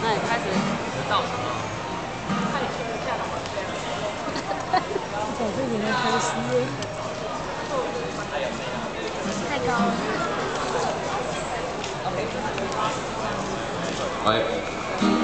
那你开始倒什么？看你吃不下了。 我这里面开始。太高了。 喂。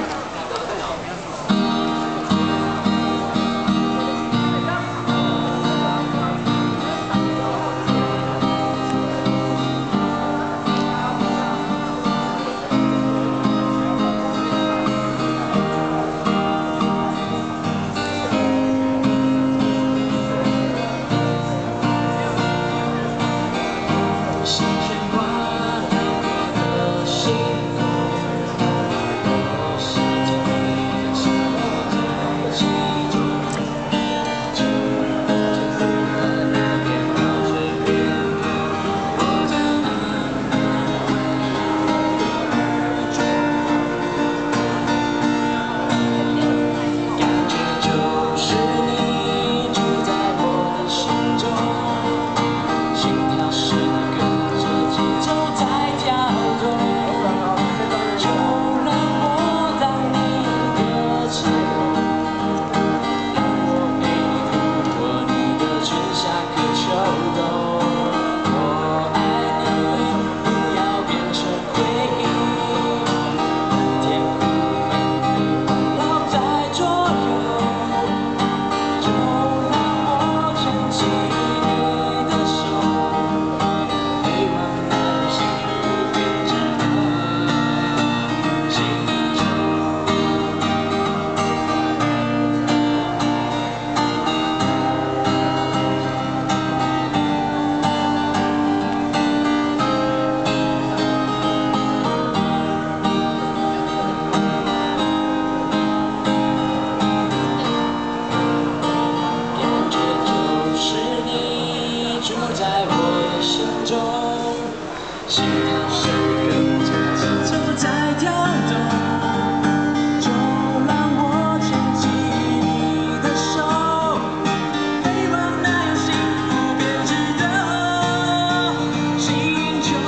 在我的心中，心跳声跟着节奏在跳动，就让我牵起你的手，陪伴那样幸福编织的星球。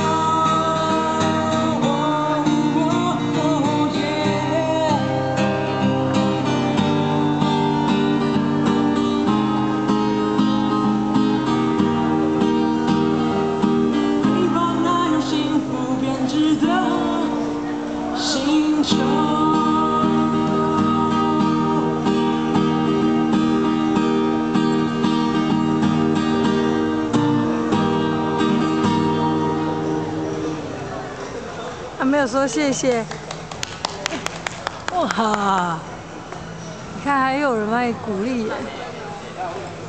他没有说谢谢。哇，你看还有人帮你鼓励耶。